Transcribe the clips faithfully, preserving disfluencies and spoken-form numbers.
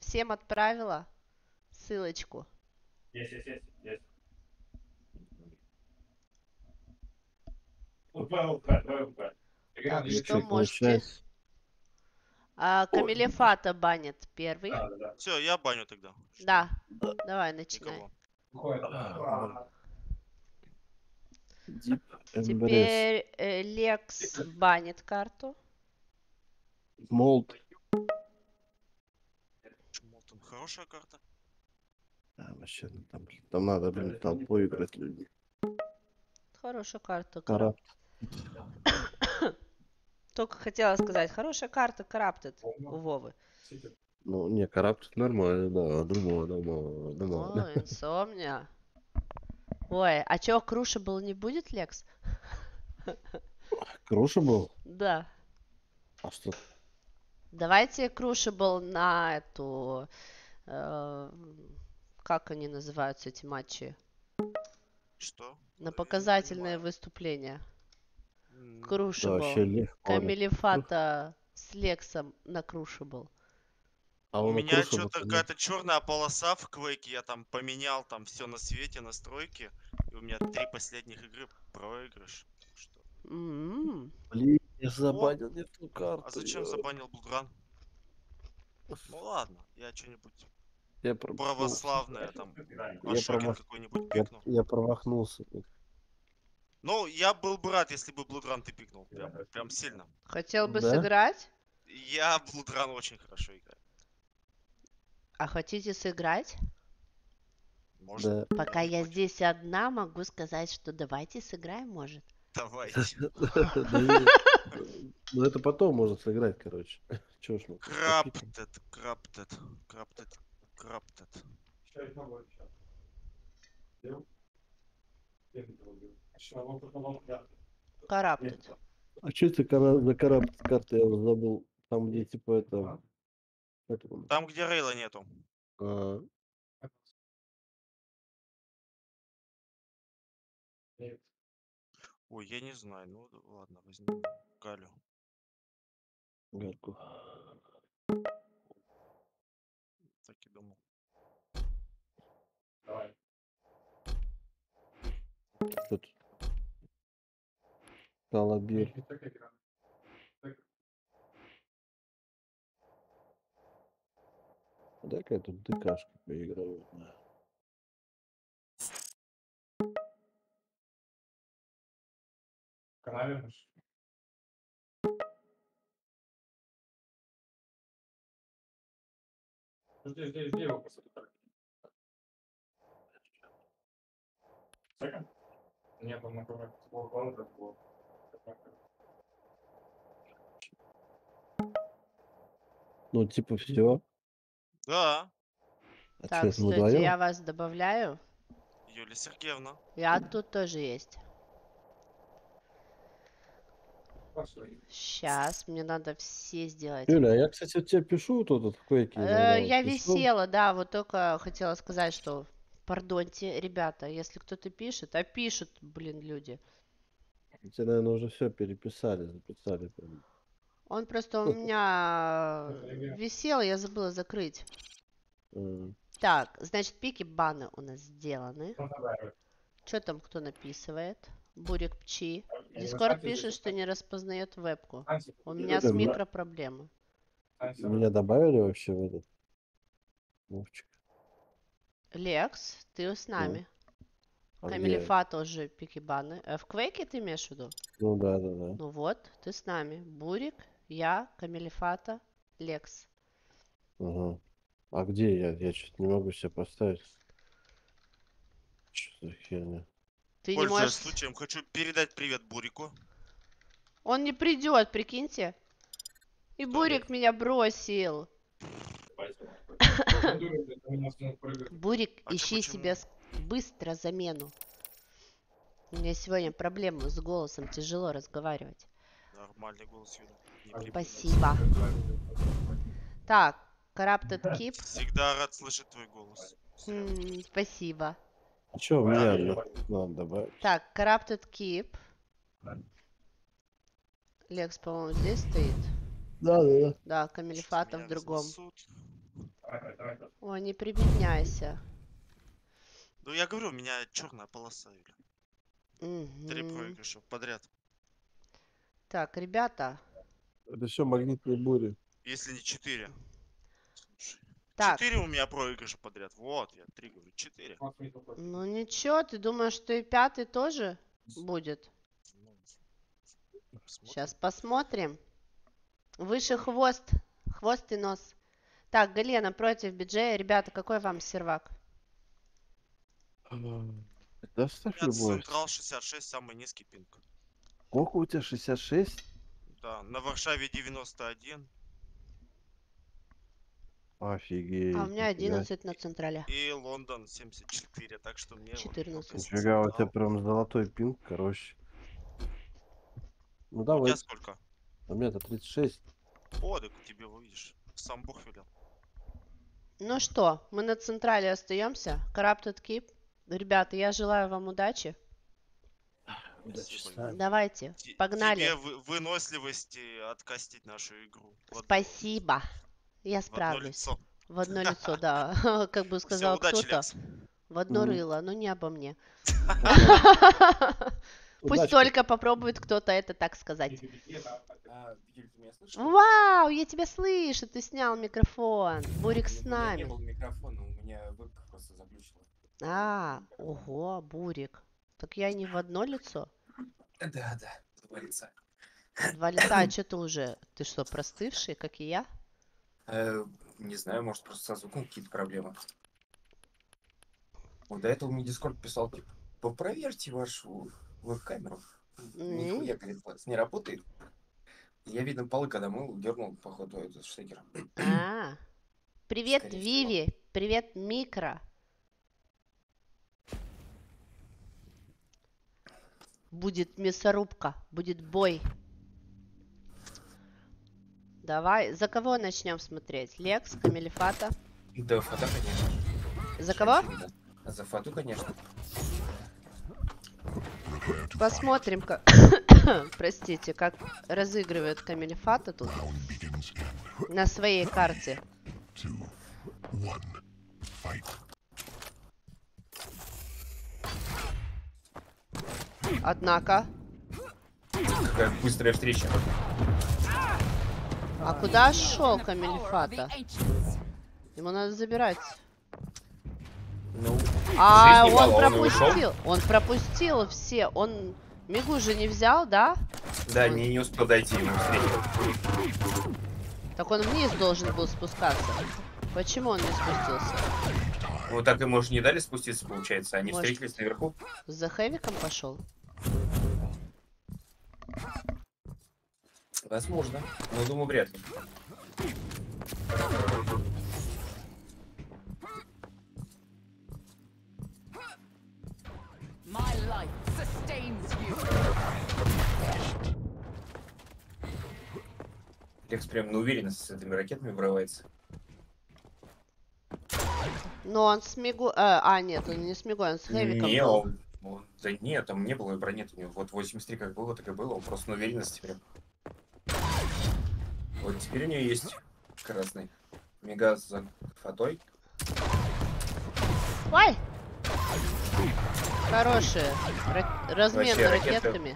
всем отправила ссылочку. Есть, есть, есть, есть. Так Ну что что, можете... получается? А, Камилефата банит первый. Да, да, да. Все, я баню тогда. Что? Да, давай начинай. Никого. Deep Embrace. Теперь э, Лекс банит карту. Молд. Чему там хорошая карта? А, вообще, ну, там, там надо, блин, толпой играть люди. Хорошая карта. Кара. Только хотела сказать, хорошая карта Corrupted у Вовы. Ну, не, карапт нормально, да. Думаю, думаю, думаю. О, инсомния. Ой, а чё, Crushable не будет, Лекс? Круша был? Да. А что? Давайте Crushable на эту... э, как они называются, эти матчи? Что? На Я показательные не понимаю. выступления. М, Да, Crushable. вообще легко. Камилефата с Лексом на Crushable. А У он меня Crushable, что-то какая-то черная полоса в квейке. Я там поменял там все на свете, настройки. И у меня три последних игры проигрыш. Что? М-м. Блин, я забанил не ту карту. А зачем я- забанил Блудран? Ну ладно, я что-нибудь Я промахнулся. православное там. Я, Ашокин промах... какой-нибудь я, пикнул. я промахнулся. Ну, я был бы рад, если бы Блудран ты пикнул. Прям, прям сильно. Хотел бы Да? сыграть? Я в Блудран очень хорошо играю. А хотите сыграть? Можно? Да. Пока не я против. здесь одна, могу сказать, что давайте сыграем, может. Давайте. Да не- Ну это потом можно сыграть, короче. Чё ж мы тут попикаем? Краптед, краптед, краптед, краптед. Corrupted. А что это кара- за караб карта, я уже забыл. Там где типа это... это, Там, где рейла нету. а, Ой, я не знаю. Ну да ладно, возьмем Галю. Гальку. Так и думал. Что тут? Колобир. Дай-ка я тут ДКшку поиграю. Здесь, здесь, где его посадить? Second? Нет, он на кого-то был. Ну, типа, все. Да, А Так, что, мы стойте, вдвоем? я вас добавляю. Юлия Сергеевна. Я тут тоже есть. Сейчас, мне надо все сделать. Юля, а я, кстати, вот тебе пишу тут вот в Quake иногда. Э, вот Я пишу. висела, да, вот только хотела сказать, что, пардоньте, ребята, если кто-то пишет, а пишут, блин, люди. Тебе, наверное, уже все переписали, записали. прям. Он просто у меня висел, я забыла закрыть. М. Так, значит, пики баны у нас сделаны. Что там кто написывает? Бурик Пчи. Дискорд пишет, что не распознает вебку. У меня с Да. микро проблемы. Меня добавили вообще в этот? Вовчик. Лекс, ты с нами. А где? Камилефа тоже пики баны. Э, в Квейке ты имеешь в виду? Ну да, да, да. Ну вот, ты с нами. Бурик, я, Камилефата, Лекс. Ага. А где я? Я что-то не могу себе поставить. Что за херня? Ты не Пользуясь можешь... случаем, хочу передать привет Бурику. Он не придет, прикиньте. И Бурик меня бросил. Бурик, А чё, ищи почему? себе с- быстро замену. У меня сегодня проблемы с голосом, тяжело разговаривать. Нормальный голос, Юля. Не прибыльный. Спасибо. Так, Corrupted Keep. Всегда рад слышать твой голос. М, спасибо. А что, у меня одна? Надо добавить. Так, Corrupted Keep. Лекс, по-моему, здесь стоит. Да, да, да. Да, Камильфата в Меня другом. разнесут. Давай, давай, давай. О, не прибедняйся. Ну я говорю, у меня черная полоса, Юля. Три Мгм. проигрыша подряд. Так, ребята. Это все магнитные бури. Если не четыре. Так, Четыре у меня проигрыша подряд. Вот, я три говорю. Четыре. ну ничего, ты думаешь, что и пятый тоже будет? Ну, посмотрим. Сейчас посмотрим. Выше хвост. Хвост и нос. Так, Галена против Биджея. Ребята, какой вам сервак? Да ставь У меня любой. Централ шестьдесят шесть, самый низкий пинг. Сколько у тебя? шестьдесят шесть? Да, на Варшаве девяносто один. Офигеть. А у меня нифига. одиннадцать на централе. И Лондон семьдесят четыре, так что мне вот четырнадцать. только Нифига, у тебя Централ. прям золотой пинг, короче. Ну У давай. тебя сколько? У меня-то тридцать шесть. О, так тебе увидишь. Сам Бог велел. Ну что, мы на централе остаемся. Corrupted Keep. Ребята, я желаю вам удачи. Спасибо. Давайте, Те- погнали. Тебе вы- выносливости откастить нашу игру. В одно- Спасибо. Я В одно справлюсь. лицо. В одно лицо, да. Как бы Все, сказал удачи, кто-то. Лекс. В одно Мгм. рыло, но не обо мне. Пусть Удачи. только попробует кто-то это так сказать. А, Юль, ты меня слышишь? Вау, я тебя слышу, ты снял микрофон. Бурик с У меня не нами. было микрофона, у меня вебка просто заглючила. А, ого, Бурик. Так я не в одно лицо? Да, да, два лица. Два лица, а что ты уже? Ты что, простывший, как и я? Э, не знаю, может просто со звуком какие-то проблемы. Вот до этого мне Дискорд писал, типа, попроверьте вашу веб-камеру. Нихуя, говорит, у вас не работает. Я, видно, полы когда мыл, дернул, походу, этот штекер. А, привет, Скорее всего. Виви. Привет, Микро. Будет мясорубка, будет бой. Давай, за кого начнем смотреть? Лекс, Камелифата? Да, фото, конечно. За кого? За фату, конечно. Посмотрим, как... Простите, как разыгрывает Камелифата тут. На своей карте. Однако... Какая быстрая встреча. А куда шел Камелифата? Ему надо забирать. Ну, А, жизни он мало, он и ушел. пропустил. Он пропустил все. Он Мигу же не взял, да? Да, не, не успел дойти ему встречу. Так он вниз должен был спускаться. Почему он не спустился? Вот так и, может, не дали спуститься, получается. Они Может. встретились наверху. За Хэвиком пошел? Возможно. Но думаю, вряд ли. My life sustains you. Лекс прям на уверенность с этими ракетами врывается. Но он с Мигу... э, а, нет, он не с Мигой, он с Хэвиком Не, был. он, он- да нет, там не было брони у него. Вот восемьдесят три как было, так и было. Он просто на уверенности прям. Вот теперь у нее есть красный. Мега за фатой. Ой! Хорошие. Ра- размен Вообще, ракеты. ракетками.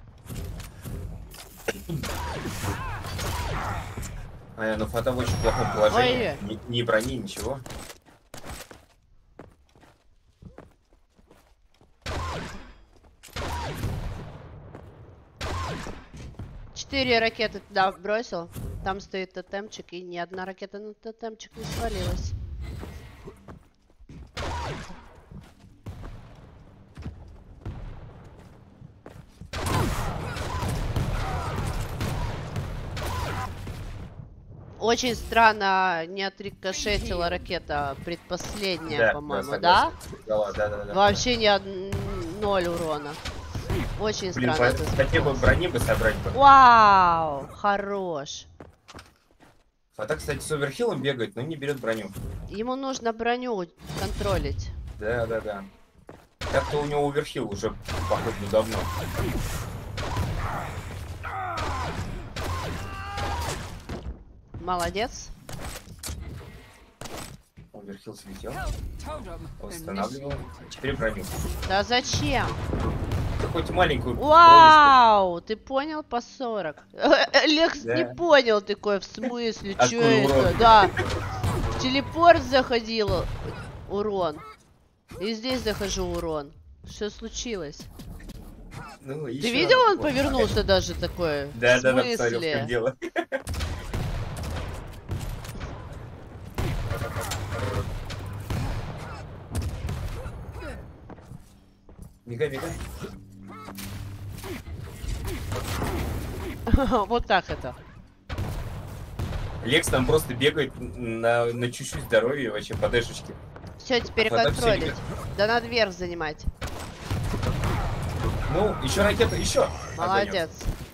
А, но фата в очень плохом положении. Ой. Ни, ни брони, ничего. Четыре ракеты туда бросил. Там стоит тотемчик, и ни одна ракета на тотемчик не свалилась. Очень странно не отрикошетила ракета предпоследняя, по-моему, да? Да, да, да, да. Вообще ни од... ноль урона. Очень Блин, странно. по- это хотя бы случилось. брони бы собрать бы. Вау, хорош. Фата, кстати, с оверхиллом бегает, но не берет броню. Ему нужно броню контролить. Да, да, да. Так-то у него оверхилл уже, походу, давно. Молодец. Оверхилл слетел. Totem Восстанавливал. initiated. Теперь броню. Да зачем? Да хоть маленькую. броню, Вау! Ты понял по сорок? Лекс Да. не понял такой, в смысле, чё Откуда это? урон? Да. В телепорт заходил урон. И здесь захожу урон. Что случилось? что ли? Ну, Ты ещё видел, раз. он повернулся даже такой? Да, В да, да, посмотрел, в смысле? чем дело. Мигай, мигай. Вот так это. Лекс там просто бегает на, на чуть-чуть здоровья вообще по дэшечке. Все, теперь Вода всё контролить. идёт. Да надо вверх занимать. Ну, еще ракета, еще. Молодец.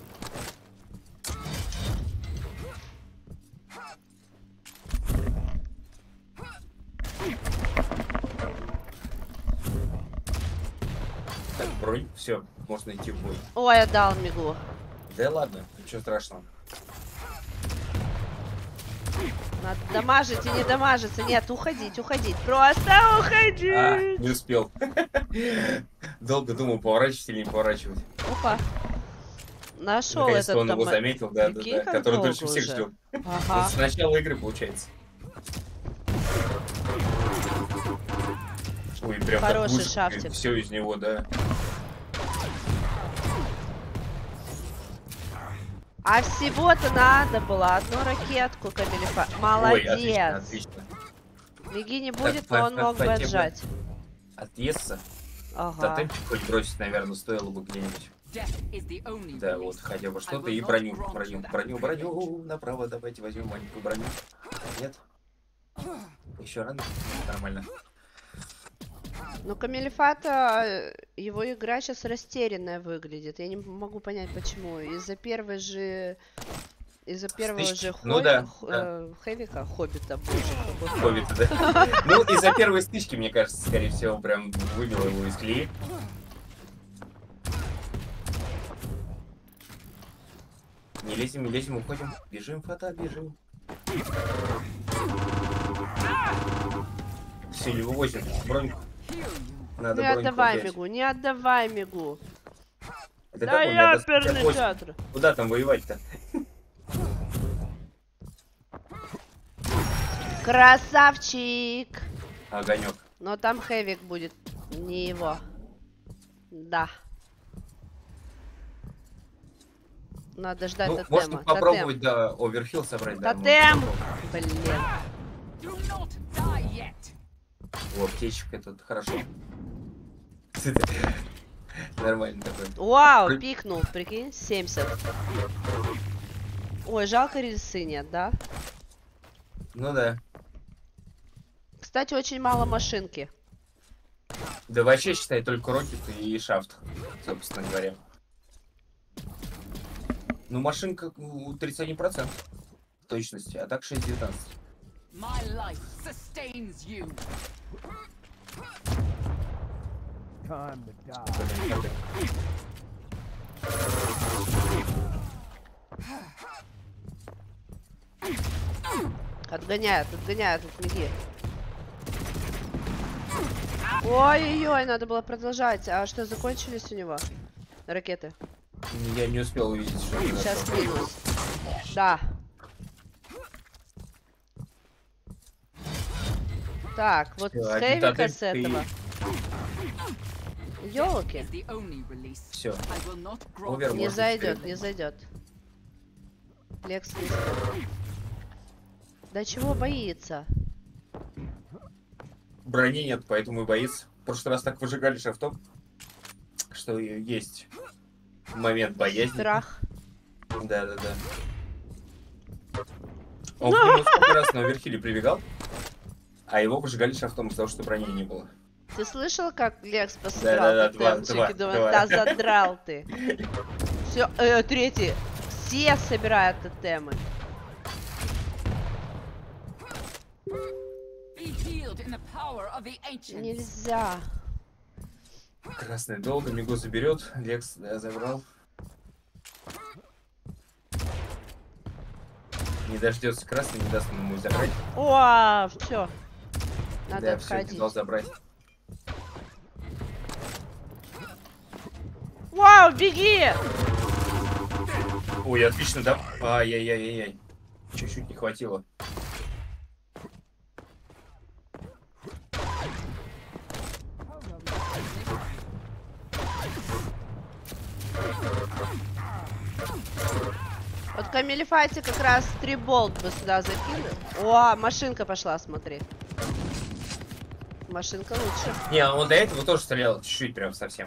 Так, бронь, все, можно идти в бой. Ой, я дал мигу. Да ладно, ничего страшного. Надо дамажить и не дамажиться. Нет, уходить, уходить. Просто уходить. А, не успел. Долго думал, поворачивать или не поворачивать. Опа. Нашел Наконец-то этот он его там. заметил, да, да, Прикинь, да, как который долго дольше всех уже. ждет. Ага. Вот с начала игры получается. Ой, прям Хороший шафтик. Все из него, да. А всего-то надо было одну ракетку, Камилифа. Ой, Молодец. отлично, отлично. Миги не будет, по- но он по- мог по бы теме. отжать. Отъесться. Ага. Тотемчик хоть бросить, наверное, стоило бы где-нибудь. Death is the only Да, release. вот хотя бы I что-то. will И not броню, grant броню, that броню, wish. броню. Направо давайте возьмем маленькую броню. Нет? Еще рано? Нормально. Ну, Камилифата, э, его игра сейчас растерянная выглядит. Я не могу понять, почему. Из-за первой же... Из-за первого Стычки. же Ну хо- да, х- да. э, Хэвика, Хоббита, боже, какой Хоббит, да? Ну, из-за первой стычки, мне кажется, скорее всего, прям выбило его из колеи. Не лезем, не лезем, уходим. Бежим, фата, бежим. Все, не вывозим. Броньку. Надо Не броньку отдавай взять. мигу, не отдавай мигу. Это Да как он, я надо оперный спрятать. театр. Куда там воевать-то? Красавчик. Огонек. Но там Хэвик будет, не его. Да. Надо ждать Ну, тотема. можно попробовать, да, оверхилл собрать. Да, можно Тотем. попробовать. Блин. Do not die yet. О, аптечка, это хорошо. Нормально такой. Вау, При- пикнул, прикинь, семьдесят. Ой, жалко рельсы нет, да? Ну да. Кстати, очень мало машинки. Да вообще, считай, только рокет и шафт, собственно говоря. Ну, машинка у тридцать один процент точности, а так шесть девятнадцать. My life sustains you. Отгоняют, отгоняют от миги. Ой-ой-ой, надо было продолжать. А что, закончились у него ракеты? Я не успел увидеть, что это Сейчас такое. минус. Да. Так, вот Всё, с один Хэвика тотем с ты- этого. Ёлки. Is the only release. Все. I will not grant Овер you. Не можно зайдет, теперь. не зайдет. Лекс не зайдет. Да чего боится? Брони нет, поэтому и боится. В прошлый раз так выжигали шафтом, что и есть момент боязни. Страх. Да, да, да. Он к нему сколько раз на оверхиле прибегал, а его выжигали шафтом из-за того, что брони не было. Ты слышал, как Лекс посрал Да-да-да, два, тотемчики? два, Думаю, два. да задрал ты. Все, э, третий. Все собирают тотемы. Be healed in the power of the ancients. Нельзя. Красный долго, Мигу заберет. Лекс, да, забрал. Не дождется красный, не даст ему забрать. О, все. Надо Да, все, отходить. дал забрать. Вау, беги! Ой, отлично, да? Ай-яй-яй-яй-яй. Чуть-чуть не хватило. Вот Камилифати как раз три болт бы сюда закинул. О, машинка пошла, смотри. Машинка лучше. Не, он до этого тоже стрелял чуть-чуть прям совсем.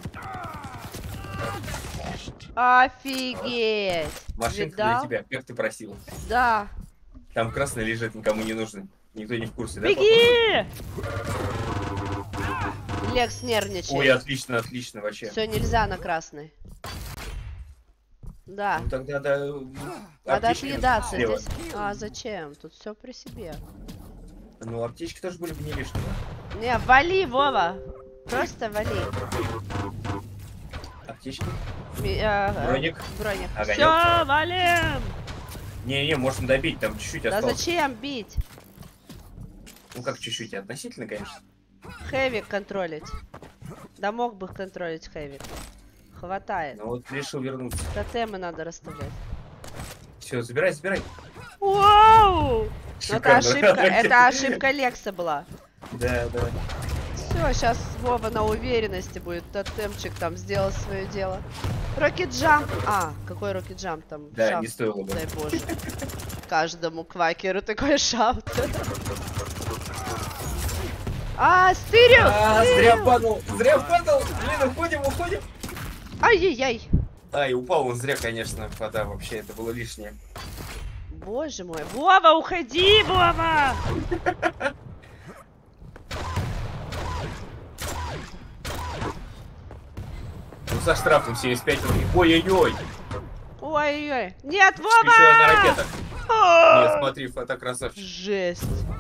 Офигеть! Машинка Видал? для тебя, как ты просил. Да. Там красный лежит, никому не нужен. Никто не в курсе, да? Беги! Лекс нервничает. Ой, отлично, отлично, вообще. Все, нельзя на красный. Да. Ну тогда да. Надо аптечки отъедаться слева. здесь. А зачем? Тут все при себе. Ну, аптечки тоже были бы не лишние. Не, вали, Вова. Просто вали. Аптечки? Ми- э, э, Броник? Броник. Огонек? Все, валим! Не-не, можно добить, там чуть-чуть Да осталось. зачем бить? Ну как чуть-чуть, относительно, конечно. Хэвик контролить. Да мог бы контролить Хэвик. Хватает. Но вот решил вернуться. Тотемы надо расставлять. Все, забирай, забирай. Вау! Ну, это Шикарно. ошибка, это ошибка Лекса была. Да, да. Все, сейчас Вова на уверенности будет. Тотемчик там сделал свое дело. Рокет джамп. А, какой рокет джамп там? Да, Шафт, не стоило бы. дай боже. Каждому квакеру такой шафт. А, стырил! А, зря падал, зря падал. Блин, уходим, уходим. Ай-яй-яй. Ай, упал он зря, конечно, вода вообще, это было лишнее. Боже мой. Вова, уходи, Вова! Ну, со штрафом семьдесят пять рублей. Ой-ой-ой. Ой-ой-ой. Нет, Еще одна Вова! ракета. А! Нет, смотри, фото красавчик. Жесть.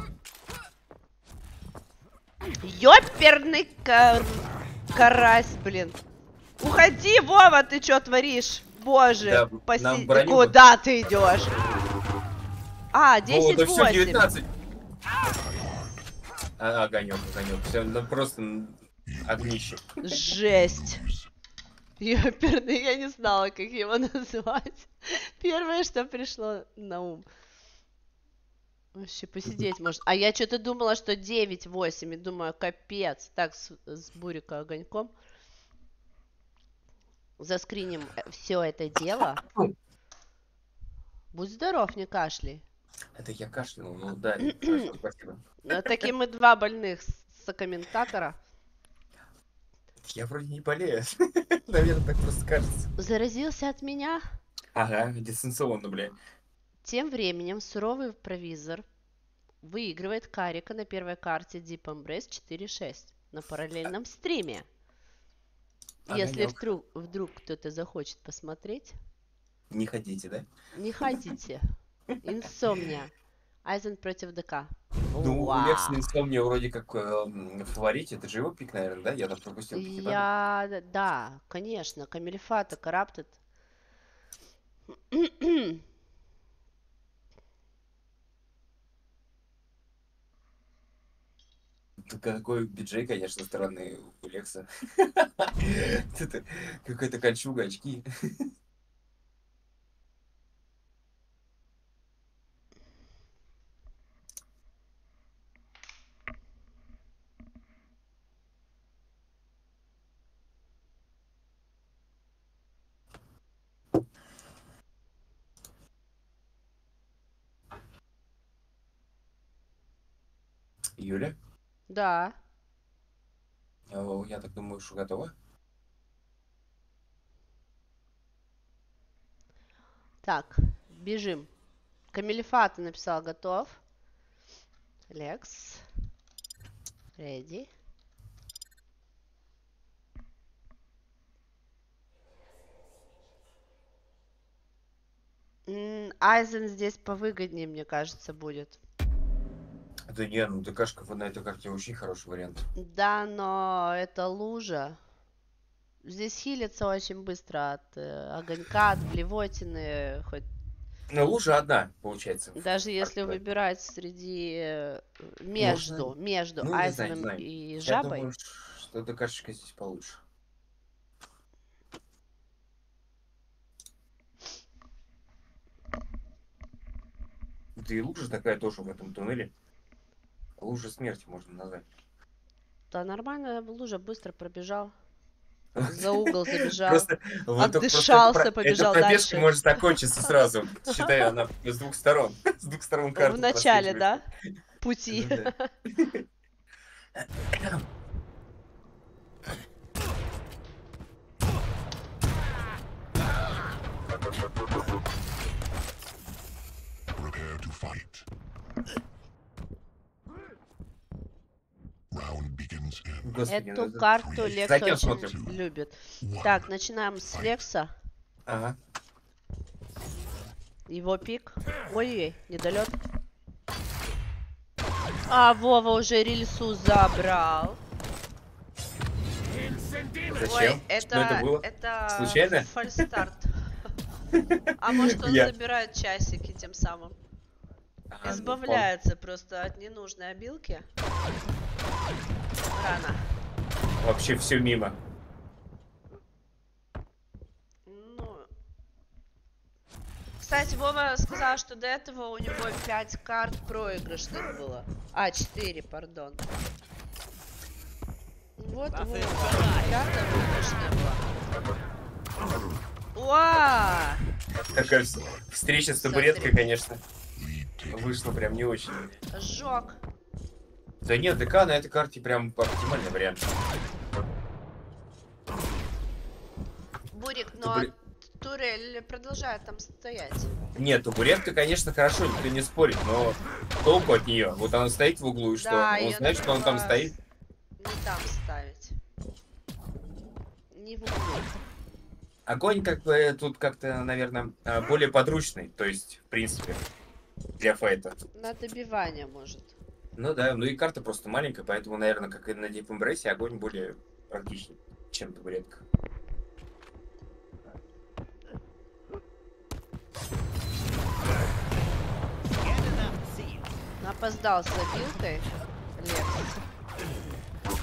Ёперный кар... карась, блин. Уходи, Вова, ты чё творишь? Боже, Да, поси- нам ты броню куда ты идешь? А, О, десять да все, восемь. девятнадцать. А, огонек, огонек. Все, ну просто м, огнище. Жесть. Ёперный, я не знала, как его назвать. Первое, что пришло на ум. Вообще посидеть может. А я что-то думала, что девять восемь. И думаю, капец. Так, с, с Бурика огоньком. Заскриним все это дело. Будь здоров, не кашляй. Это я кашлянул, ну да, хорошо, спасибо. Ну, такие мы два больных сокомментатора. Я вроде не болею. Наверное, так просто кажется. Заразился от меня? Ага, дистанционно, бля. Тем временем суровый провизор выигрывает Карика на первой карте Deep Embrace четыре шесть на параллельном стриме. Если Огонёк. вдруг, вдруг кто-то захочет посмотреть, Не ходите, да? не ходите. Инсомния. Айзен против ДК. Ну, у Вау. Лекса Инсомния вроде как э, м, в фаворите. Это же его пик, наверное, да? Я там пропустил пики, правда? Я... Да, конечно. Камилифата, Караптед. Тут Какой биджей, конечно, странный у Лекса. Это Какая-то кольчуга, очки. Юля, Да. э, я так думаю, что готова? Так, бежим. Камилифата написал готов. Лекс. Ready. М, Айзен здесь повыгоднее, мне кажется, будет. Да не, ну ДКшка на этой карте очень хороший вариант. Да, но это лужа. Здесь хилится очень быстро от э, огонька, от блевотины, хоть Ну, лужа одна, получается. Даже если Как бы. выбирать среди э, между, Можно- между ну, не знаю, не Айзеном знаю. и Я жабой. думаю, что эта карточка здесь получше. Да и лужа такая тоже в этом туннеле. Лужа смерти можно назвать. Да нормально, лужа быстро пробежал. За угол забежал. Просто вот только отдышался, просто эта про- побежал эта пробежка дальше. может закончиться сразу. Считай, она с двух сторон. С двух сторон карты В начале, да? просвечивается. Пути. Ну да. Prepare to fight. Round begins in Господи, ну Эту это- карту Лекс За кем очень смотрим? любит. one. Так, начинаем с Лекса. Ага. Его пик. Ой-ой, недолет. А, Вова уже рельсу забрал. Зачем? Ой, это, Что это было? это Случайно? фальстарт. А может он Я- забирает часики тем самым? А, ну, Избавляется просто от ненужной обилки. Рано. впол- Вообще все мимо. Ну. Кстати, Вова сказал, что до этого у него пять карт проигрышных было. А, четыре, пардон. Вот, Вова. Пятая выигрышная была. Уа! Такая вс- встреча с Смотри. табуреткой, конечно, Lead taken. вышла прям не очень. Жёг. Да нет, ДК на этой карте прям оптимальный вариант. Бурик, но Табуре- турель продолжает там стоять. Нет, табуретка, конечно, хорошо, никто не спорит, но толку от нее. Вот она стоит в углу, и что? Да, Он её знает, что он там надо стоит. Не там ставить. Не в углу. Огонь, как бы, тут как-то, наверное, а, более подручный, то есть, в принципе, для файта. На добивание может. Ну да, ну и карта просто маленькая, поэтому, наверное, как и на Deep Embrace, огонь более практичный, чем табуретка. Опоздал с обилкой. Лекс.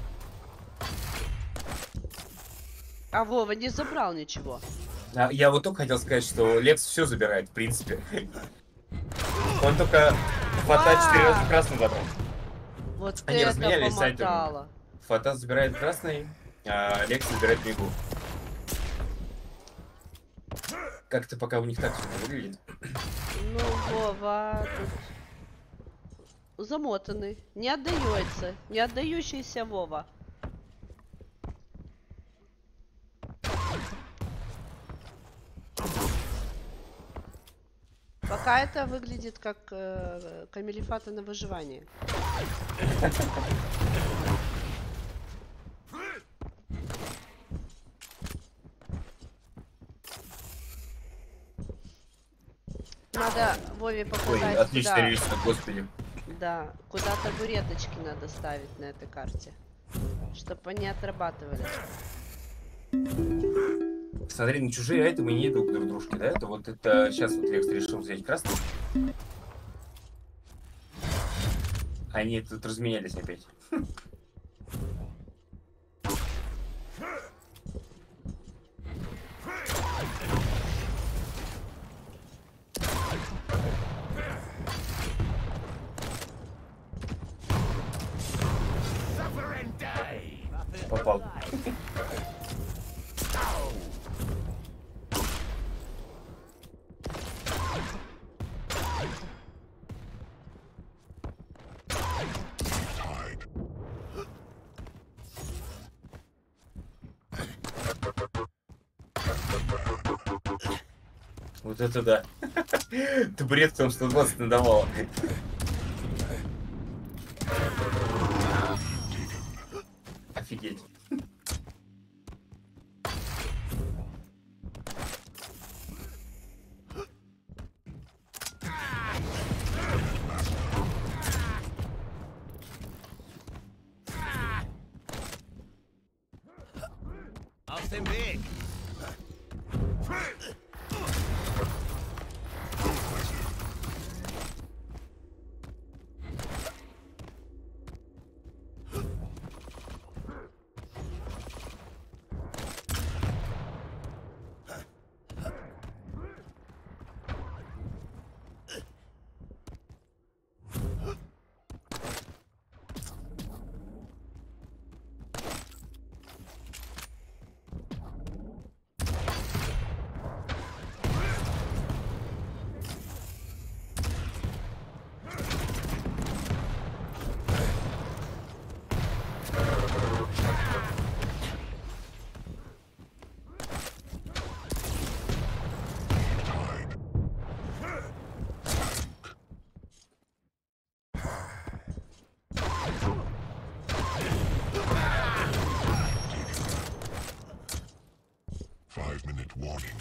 А Вова не забрал ничего. А, я вот только хотел сказать, что Лекс все забирает, в принципе. Он только фата четыре раза красный забрал. Вот Они это разменялись с Айденом. помотало. Фата забирает красный, а Лекс забирает мигу. Как-то пока у них так все выглядит. Ну, Вова тут замотанный. Не отдается. Не отдающийся Вова. Пока это выглядит как э, камелифаты на выживание. Надо Вове Ой, показать, отличный куда, рельс, господи. да, куда табуреточки надо ставить на этой карте, чтобы они отрабатывали. Смотри, на чужие айтемы не идут друг к дружке, да? Это вот это сейчас вот Лекс решил взять красный. Они тут разменялись опять. Попал. Tied. Вот это да. Табурет там сто двадцать надавала. Офигеть. Warning.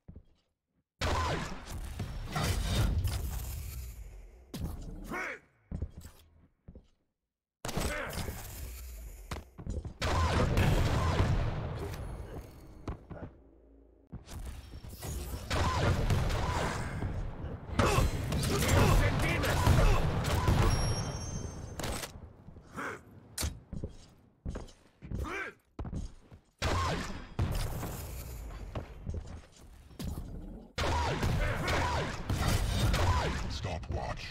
Stopwatch.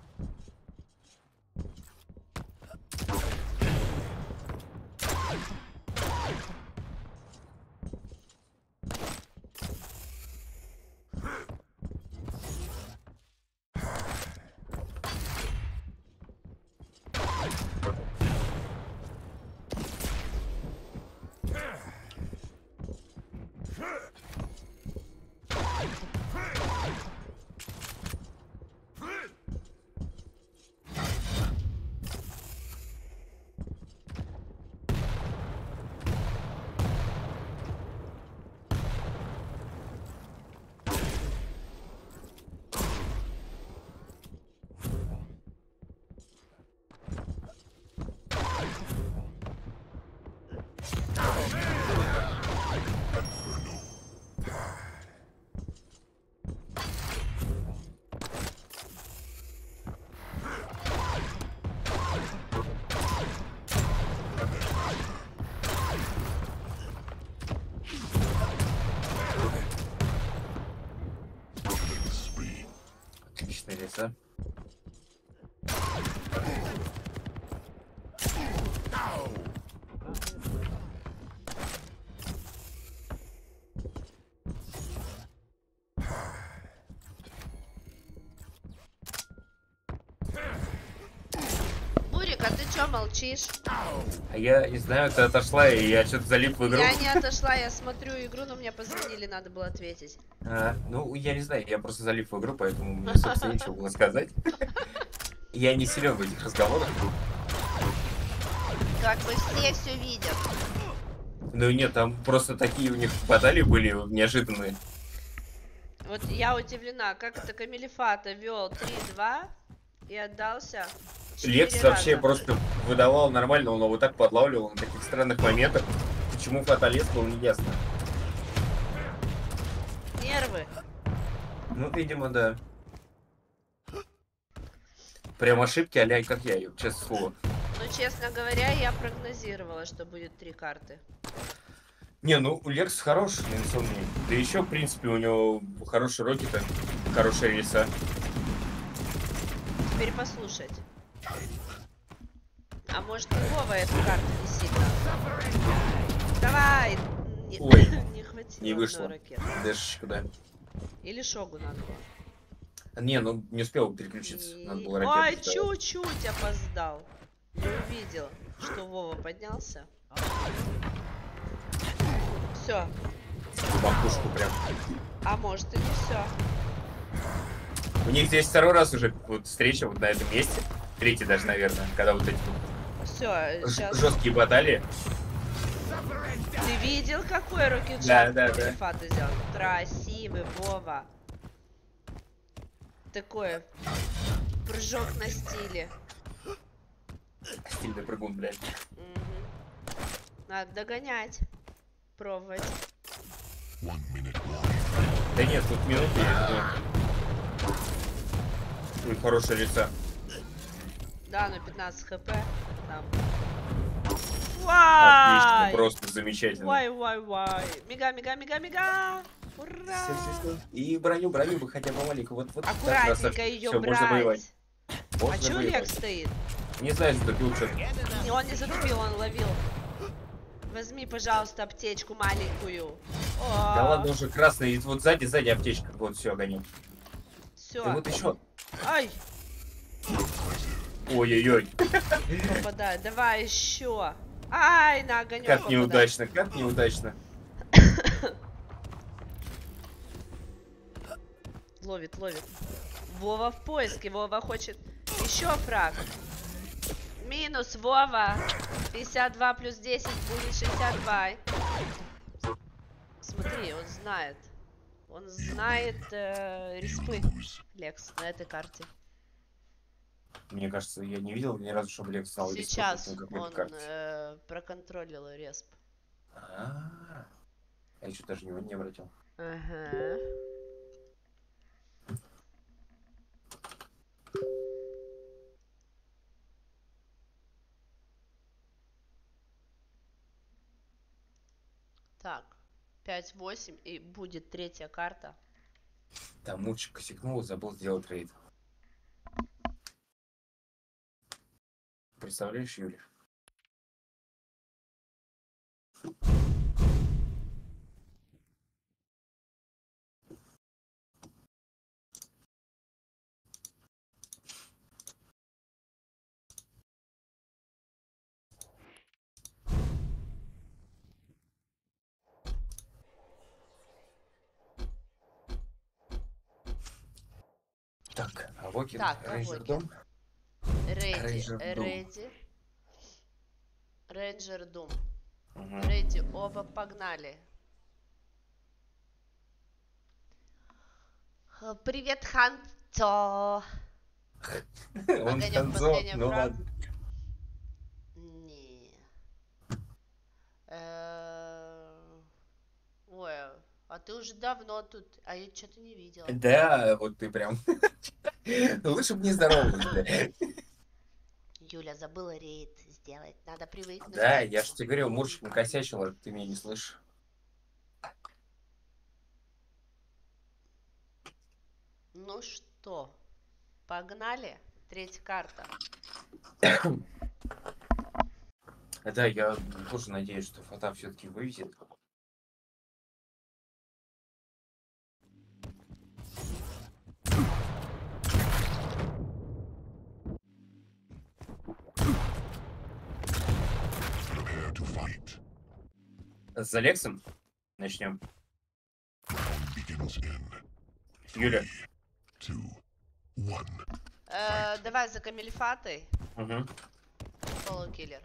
Отличное лицо. Бурик, а ты чё молчишь? А я не знаю, ты отошла, и я что-то залип в игру. Я не отошла, я смотрю игру, но мне позвонили, надо было ответить. А, ну, я не знаю, я просто залип в игру, поэтому мне, собственно, нечего было сказать. Я не силен в этих разговорах. Как бы все все видят. Ну нет, там просто такие у них баталии были неожиданные. Вот я удивлена, как это Камилифата вел три-два и отдался. Лекс четыре вообще раза. просто выдавал нормально, он его так подлавливал на таких странных моментах. Почему фаталист был, не ясно. Нервы. Ну, видимо, да. Прям ошибки, а-ля, как я, честное слово. Но, честно говоря, я прогнозировала, что будет три карты. Не, ну, у Лекс хороший навигационный. Да еще, в принципе, у него хорошие рокеты, хорошие рельса. Теперь послушать. А может, и Вова эту карту не сильно? Давай! Не, Ой, не хватило не одной вышло. ракеты. Дэшечка, да. Или Шогу надо было. Не, ну, не успел переключиться. Надо было И- ракету Ой, ставить. чуть-чуть опоздал. Не увидел, что Вова поднялся. Все. В макушку прям. А может и не все. У них здесь второй раз уже вот встреча вот на этом месте. Третий даже, наверное, когда вот эти вот Все, сейчас. жесткие баталии. Ты видел, какой Да, рокетшат да, да. Фата сделал? Красивый, Вова. Такой прыжок на стиле. Стильный прыгун, блядь. Мгм. Надо догонять. Пробовать. One minute warning. Да нет, тут минуты есть. Ну, и хорошее лицо. Да, ну пятнадцать хп. Там. Отлично, Вай! просто замечательно. Вай, вай, вай. Мига, мига, мига, мига. Ура! Всё, всё, всё. И броню, броню бы хотя бы маленькую. Вот, вот так, Аккуратненько красавчик. ее Всё, можно воевать. брать. Можно А чё воевать. Лекс стоит? Не знаю, что пил что-то. Не, он не затупил, он ловил. Возьми, пожалуйста, аптечку маленькую. Да ладно уже, красный. И вот сзади, сзади аптечка. Вот, все, гоним. Все. Да вот еще. Ай, Ой-ой-ой. попадает. Давай еще. Ай, на огонек Как попадает. неудачно, как неудачно. Ловит, ловит. Вова в поиске. Вова хочет еще фраг. Минус Вова. пятьдесят два плюс десять будет шестьдесят два. Смотри, он знает. Он знает э, респы, Лекс, на этой карте. Мне кажется, я не видел ни разу, чтобы Лекс знал респы Сейчас на какой-то он карте. э, проконтролил респ. А, я еще даже его не обратил. Ага. Так, пять восемь и будет третья карта. Там мучик косякнул и забыл сделать рейд. Представляешь, Юля? Так, Авокин, Так, Рейнджер Авокин. Дом. Рейди, Рейнджер Дум. Рейди. Рейнджер Дум. Угу. Рейди, оба погнали. Э, Привет, Ханто. Он Огонек Ханзо, последняя ну фраза. ладно. Не. Э, Ой, а ты уже давно тут, а я что-то не видела. Да, вот ты прям. Лучше бы не здоровалась, да. Юля забыла рейд сделать, надо привыкнуть. Да, к я же этому. тебе говорил, Мурчик накосячил, а ты меня не слышишь. Ну что, погнали? Третья карта. Да, я тоже надеюсь, что Фата все-таки вывезет. Prepare to fight. С Алексом начнем. Round begins in Юля. two, one. Э, давай за Камильфатой. Угу. Соло-киллер.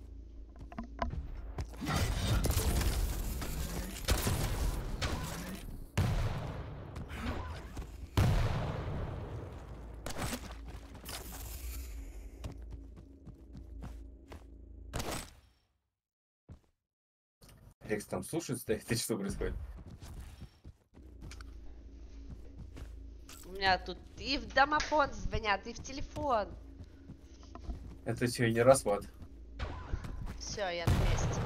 Алекс там слушает, стоит, ты что происходит? У меня тут и в домофон звонят, и в телефон. Это сегодня расход. Все, я на месте.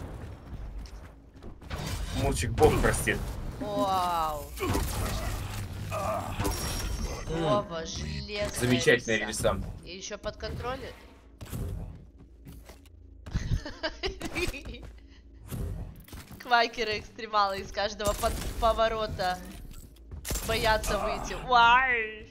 Мурчик Бог простит. Вау. Вова, железная Замечательный рельса. рельса. И еще под контролем. Квакеры экстремалы из каждого под- поворота боятся выйти. Вай!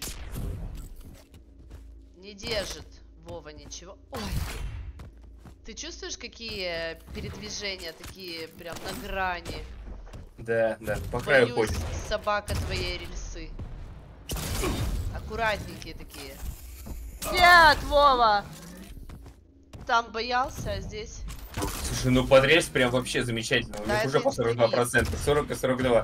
Не держит Вова ничего. Ой. Ты чувствуешь, какие передвижения такие прям на грани? Да, да, по краю Боюсь, ходит. собака твоей рельсы. Аккуратненькие такие. Нет, Вова! Там боялся, а здесь... Слушай, ну подрез прям вообще замечательно. У Да, них это уже по сорок два инстинкт. процента. сорок и сорок два.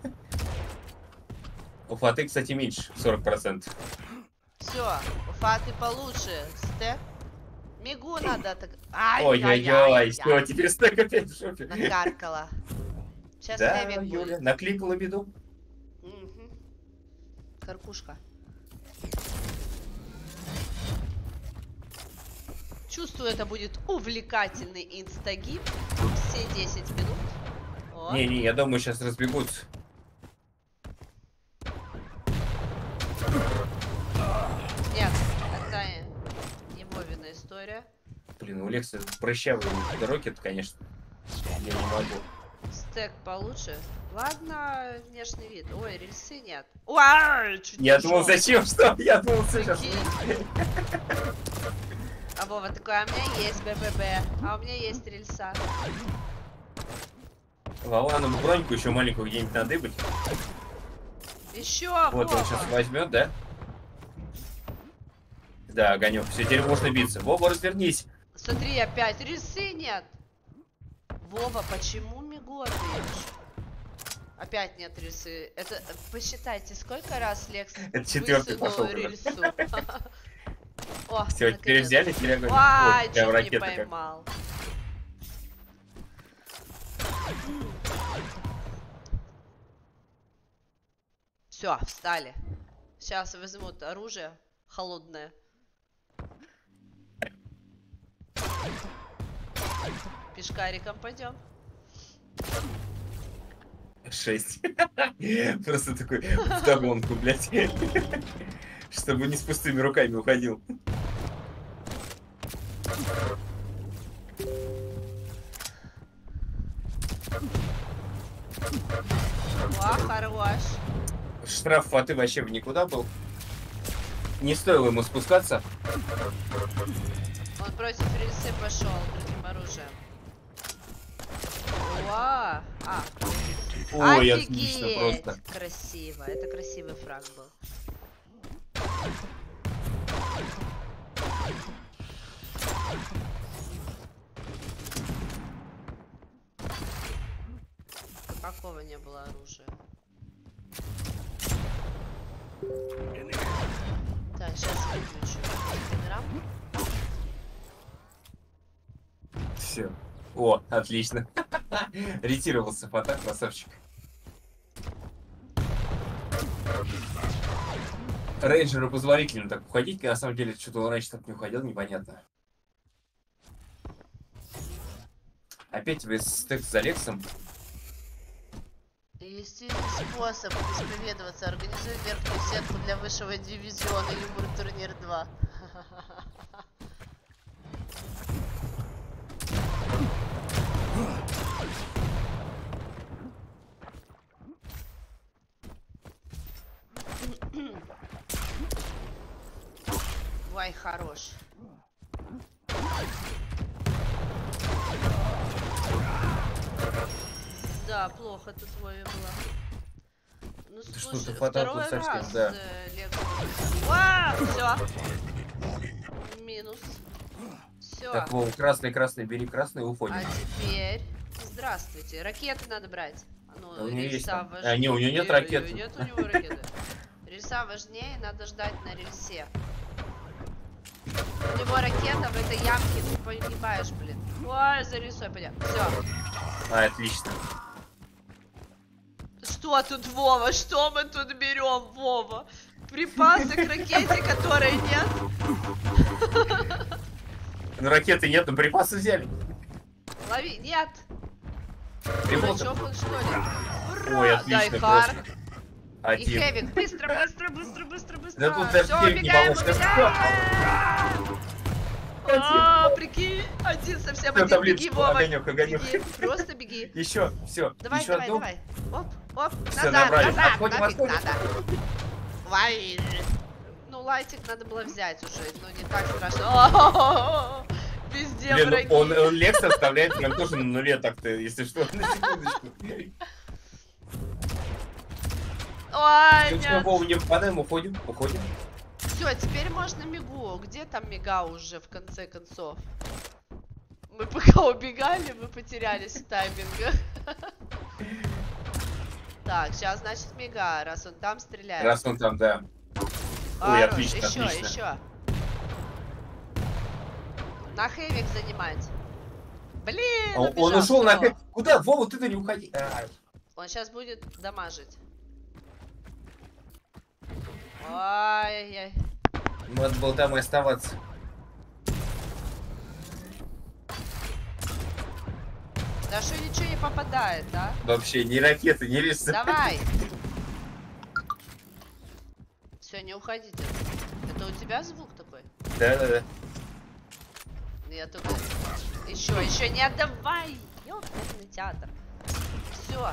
У Фаты, кстати, меньше. сорок процентов. Все, Уфа, ты получше. Стек. Мигу надо так... Ай, Ой-ой-ой, все, теперь стек опять в жопе. накаркала. Сейчас Да, Эвик Юля, будет. накликала беду. Мгм. Карпушка. Чувствую, это будет увлекательный инстагип. Все десять минут. Вот. Не-не, я думаю, сейчас разбегутся. Нет, это не Вовина история. Блин, у Лекса прыщавый рокет, конечно. Я не могу. Стек получше. Ладно, внешний вид. Ой, рельсы нет. Ой, чуть Я не думал, ушел. зачем, что? Я думал, сейчас... Прикинь. А Вова такой, а у меня есть БББ, а у меня есть рельса. Ладно, броньку еще маленькую где-нибудь надыбать. Еще, Вот он сейчас Вова. возьмет, да? Да, огонек. Все, теперь можно биться. Вова, развернись. Смотри, опять рельсы нет. Вова, почему мигу отдаешь? Опять нет рельсы. Это э, посчитайте, сколько раз Лекс Это четвертый высунул пошел уже. рельсу. О, Все, теперь наконец. взяли, теперь огонь. Ай, Вот, прям чуть не ракета как. поймал. Все, встали. Сейчас возьмут оружие холодное. Пешкариком пойдем. Шесть. Просто такой вдогонку, блядь. Чтобы не с пустыми руками уходил. О, хорош. Штраф, а ты вообще в никуда был? Не стоило ему спускаться. Он против рельсы пошел другим оружием. Уа! А, Ой, отлично офигеть! просто. Красиво. Это красивый фраг был. Какого не было оружия? Так, сейчас выключу Инстаграм. Все. О, отлично. Ретировался фото, красавчик. Рейнджеру позволительно так уходить, на самом деле что-то он раньше так не уходил, непонятно. Опять тебе стек с Алексом. Естественный способ исповедоваться. Организуй верхнюю сетку для высшего дивизиона Юмор Турнир два. Вай, хорош. Да, плохо тут Вове было. Ну Ты что, слушай, ты фатал второй тут совсем, раз да. э, Лекс. А, все. Минус. Все. Так, Вов, красный, красный, бери красный и уходим. А теперь... Здравствуйте. Ракеты надо брать. А ну, А у нее есть рельса там. важнее. А, не, у нее нет ракет. Нет у него ракеты. Рельса важнее, надо ждать на рельсе. У него ракета в этой ямке, ты погибаешь, блин. Ой, за рельсой пойдем. Все. А, отлично. Что тут, Вова? Что мы тут берем, Вова? Припасы к ракете, которой нет? Ну, ракеты нет, но припасы взяли. Лови, нет. Ремонт. Дурачок он, что ли? Ой, Ура! отлично Дайхар. просто. И Один. Хэвик. Быстро, быстро, быстро, быстро, быстро. Да тут даже Все, Хэвик не убегаем, поможет. убегаем. А, прикинь, один совсем Всё, один. таблицу, Беги, Вова. огонёк, огонёк. Беги, просто беги. Еще, все. Давай, Еще давай, одну. давай. Оп, оп. Всё, Назад, набрали. назад. Отходим, Нафиг отходим. надо. Вай. Ну, лайтик надо было взять уже. Ну, не так страшно. О-о-о-о. Везде Блин, враги. ну он, он Лекс оставляет прям тоже на нуле так-то, если что, на секундочку. Ой, Ну что, нет. Вова, не попадаем, уходим, уходим. Все, теперь можно мигу. Где там мига уже в конце концов? Мы пока убегали, мы потерялись в таймингах. Так, сейчас значит мига, раз он там стреляет. Раз он там, да. Ой, Хорош, отлично, еще, отлично. еще. На хэвик занимать. Блин, Он, он убежал, ушел на всё. опять. Куда? Вова, ты-то не уходи. А, Он сейчас будет дамажить. Ай-яй-яй. надо было там и оставаться. Да что ничего не попадает, да? Вообще, ни ракеты, ни рельсы. Давай. Все, не уходите. Это у тебя звук такой? Да-да-да. Я только... Еще, еще не отдавай! Ёпарный театр. Все.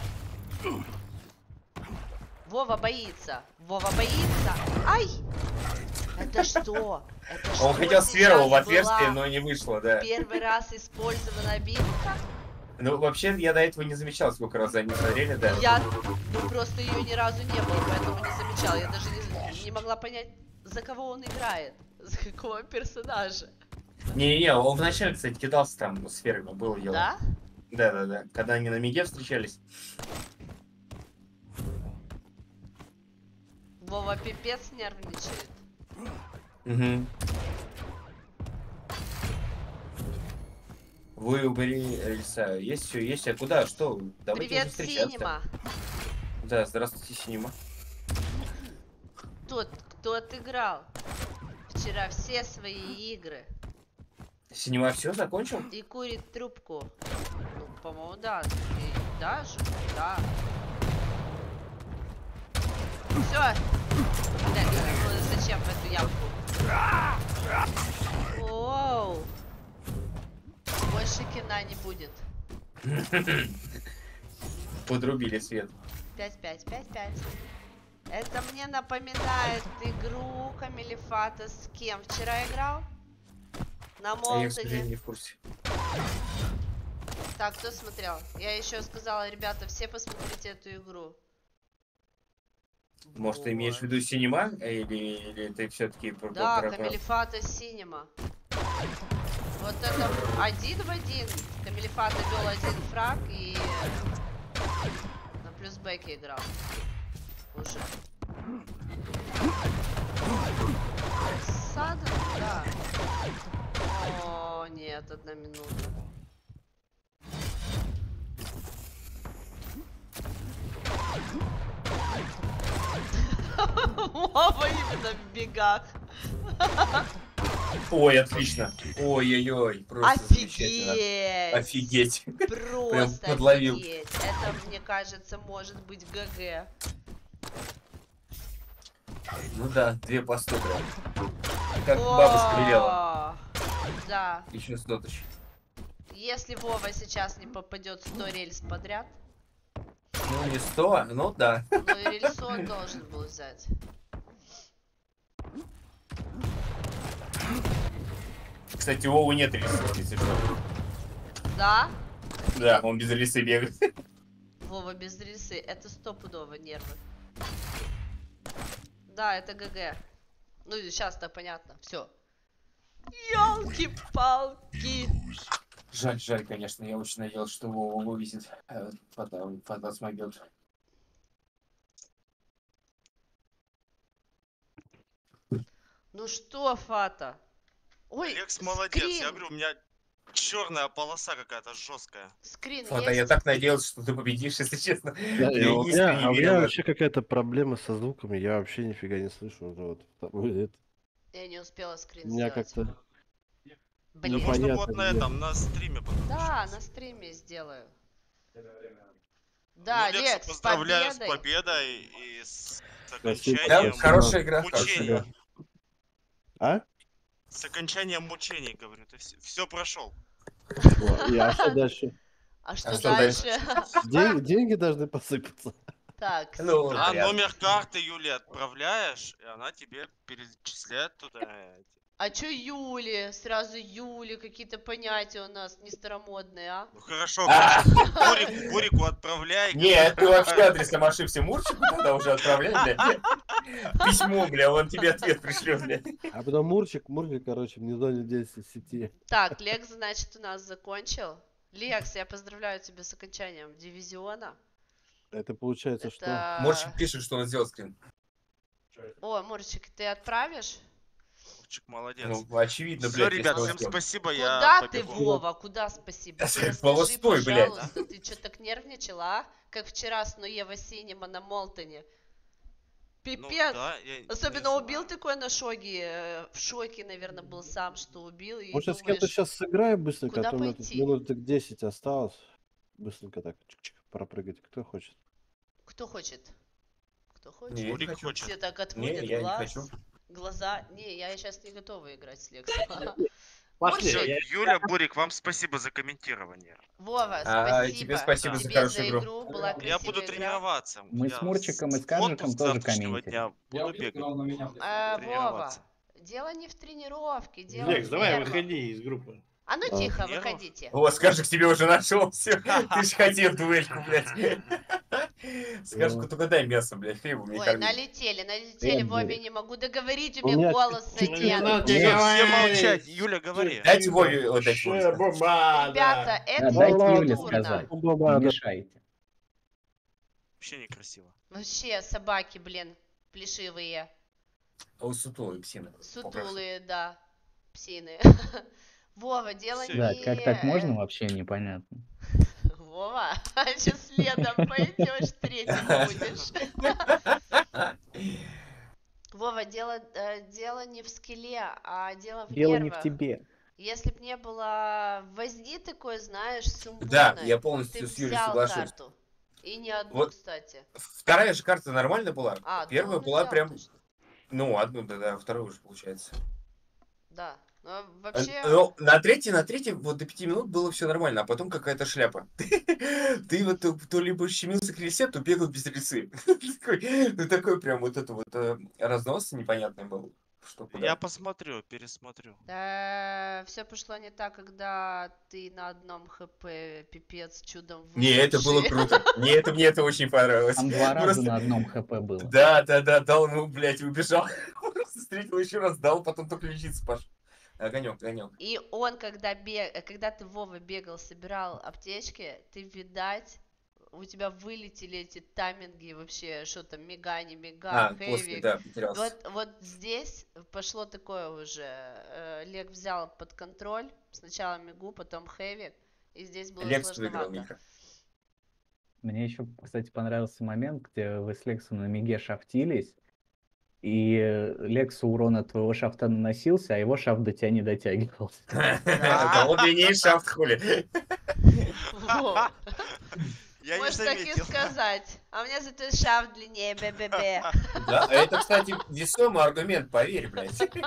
Вова боится. Вова боится. Ай! Это что? Это Он что хотел с первого в сейчас отверстие, была но не вышло, да. Первый раз использована бинка? Ну, вообще, я до этого не замечал, сколько раз они смотрели, да. Я... Ну, просто ее ни разу не было, поэтому не замечал. Я даже не, не могла понять, за кого он играет. За какого персонажа. Не-не-не, он вначале, кстати, кидался там сферами, было дело. Да? Да-да-да, когда они на миге встречались. Вова пипец нервничает. Угу. Вы убери рельса. Есть все, есть. А куда? Что? Давайте Привет, уже встречаться. Синема. Да, здравствуйте, Синема. Тот, кто отыграл вчера все свои игры Синема все закончил? и курит трубку. Ну, по-моему, да. И даже, да. Все. Блядь, ну, зачем в эту ямку? Оу. Больше кино не будет. Подрубили свет. пять пять пять пять. Это мне напоминает игру Камилефата. С кем вчера играл? На А я, к сожалению, Молтоне. не в курсе. Так, кто смотрел? Я еще сказала, ребята, все посмотрите эту игру. Может, ты имеешь в виду Синема? Или, или ты все-таки про... Да, про- про- Камилефата Синема. Вот это один в один. Камилефата вел один фраг и на плюс бэке играл. Уже. Садом, да. О, нет, одна минута. Вова именно в бегах. Ой, отлично. Ой-ой-ой, просто замечательно. Офигеть! Офигеть. Просто подловил. офигеть. Это, мне кажется, может быть ГГ. Ну да, две по сто прям. Как бабушка велела. О, да. Еще сто тысяч. Если Вова сейчас не попадет сто рельс подряд, Ну, не сто, ну да. ну и рельсу он должен был взять. Кстати, у Вовы нет рельсы, если что. Да? Да, он без рельсы бегает. Вова без рельсы. Это стопудово нервы. Да, это ГГ. Ну, сейчас-то понятно. Все. Ёлки-палки. Жаль, жаль, конечно. Я очень надеялся, что Вова вывезет. э, Потом фотосмобиль. Ну что, Фата? Ой, Лекс молодец, я скрин. говорю, у меня черная полоса какая-то жесткая. Скрин Фото, есть? я так надеялся, что ты победишь, если честно. Да, Я и у искренне меня, а у верил меня в это. вообще какая-то проблема со звуками, я вообще нифига не слышу уже вот. второй это. Я не успела скрин У меня сделать. как-то... Блин. Ну, Можно понятно, вот на где. этом, на стриме потом. Да, на стриме сделаю. Да, Ну, Лекса, Лекс, с поздравляю победой. с победой и с Да, окончанием хорошая игра, хорошая мучений. игра. А? С окончанием мучений, говорю, ты все прошел. Вот, и, а что дальше? А что что дальше? Ден- деньги должны посыпаться. Так, Ну, А вариант. номер карты Юле отправляешь, и она тебе перечисляет туда. эти. а чё Юли? Сразу Юли, какие-то понятия у нас не старомодные, а? Ну хорошо, А! Бурик, Бурику отправляй. Нет, ты вообще адресом ошибся. Мурчику тогда уже отправляй, бля. Письмо, бля, он тебе ответ пришлет, бля. А потом Мурчик, Мурчик, короче, мне звонит здесь из сети. Так, Лекс, значит, у нас закончил. Лекс, я поздравляю тебя с окончанием дивизиона. Это получается что? Это... Мурчик пишет, что он сделал скрин. О, Мурчик, ты отправишь? Мальчик, молодец. Ну, очевидно, Все, блядь, ребят, если всем он сделал. спасибо, Куда я ты, побегу. Вова? Куда спасибо? Я Ты сказал, расскажи, холостой, блядь. пожалуйста, ты что так нервничал, а? Как вчера с Нуева Синема на Молтоне. Ну, Пипец. да, я не Особенно убил знаю. такой на шоге. э, В шоке, наверное, был сам, что убил. И Может, с кем-то думаешь, сейчас сыграем быстренько, куда а то у меня тут пойти? минут так десять осталось. Быстренько так, чик-чик, пропрыгать. Кто хочет? кто хочет? Кто хочет? Не, я не Бурик хочу. хочет. Все так Не, отводят я не глаз. хочу. Глаза. Не, я сейчас не готова играть с Лексом. Пошли. Мурчик, я- Юля, Бурик, вам спасибо за комментирование. Вова, А, спасибо. тебе спасибо за Тебе хорошую игру. Была Я красивая буду игра. тренироваться. Мы Я с Мурчиком и с в Кажиком отпуск тоже завтрашнего комментили. дня буду бегать. А, Вова, тренироваться. дело не в тренировке, дело Лекс, в давай, нервах. выходи из группы. А ну А. тихо, Нервов? выходите. О, скажешь, к тебе уже нашел все. Ты ж хотел дуэльку, блядь. Скажешь, только дай мясо, блядь, хлебу мне Ой, корми. налетели, налетели, Привет, Вове Бурик. не могу договорить, у У меня меня голоса чуть-чуть нет. надо Все, тебе все говорить. молчать. Юля, говори. Дайте Вове вот дать Ше, можно. бумага. Ребята, это дайте ладно, Юле культурно. сказать. Ну, баба, Не да. мешайте. Вообще некрасиво. Вообще, собаки, блин. плешивые, А у сутулые псины. сутулые, да, псины. Вова, дело Всё. не... Да, как так можно, вообще непонятно. Вова, сейчас следом пойдешь, третьим будешь. Вова, дело, э, дело не в скилле, а дело в Дело не нервах. в тебе. Если б не было возни такой, знаешь, сумбурной, Да, я ты полностью б с Юлей взял соглашусь. карту. И не одну, Вот. кстати. Вторая же карта нормально была. А, Первая одну он была взял, прям, точно. ну, одну, да, да, вторую уже получается. Да, но А, вообще... Ну, на третьей, на третьей, вот до пяти минут было все нормально, а потом какая-то шляпа. Ты вот то, то либо щемился к рельсе, то бегал без рельсы. Такой- Ну, такой прям вот это вот э, разнос непонятный был. Что куда. Я посмотрю, пересмотрю. Да, все пошло не так, когда ты на одном хп пипец чудом Не, это было выживший. круто. Не, это мне это очень понравилось. Там два раза Просто- на одном хп было. Да, да, да, дал ему, блядь, убежал. Просто встретил еще раз, дал, потом только лечиться пошел. Огонек, огонек. И он, когда, бег... когда ты, Вова, бегал, собирал аптечки, ты, видать, у тебя вылетели эти тайминги вообще, что там, мега, не мега, А, после, хэвик. да, потерялся. Вот, вот здесь пошло такое уже. э, Лек взял под контроль. Сначала мигу, потом хэвик. И здесь было Лекс выиграл сложновато. Миха. Мне еще, кстати, понравился момент, где вы с Лексом на миге шафтились, и э, Лексу урон от твоего шафта наносился, а его шафт до тебя не дотягивался. Да он длиннее шафт, хули. Во. Я не Можешь так и заметил. сказать. А у меня зато шафт длиннее, бе-бе-бе. Да, это, кстати, весомый аргумент, поверь, блядь. Ой,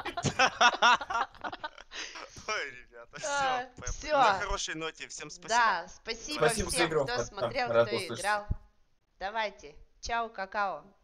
ребята, А, все. всё. На хорошей ноте. Всем спасибо. Да, спасибо, Спасибо за всем, игру, кто Фат- смотрел, рад кто услышать. играл. Давайте. Чао, какао.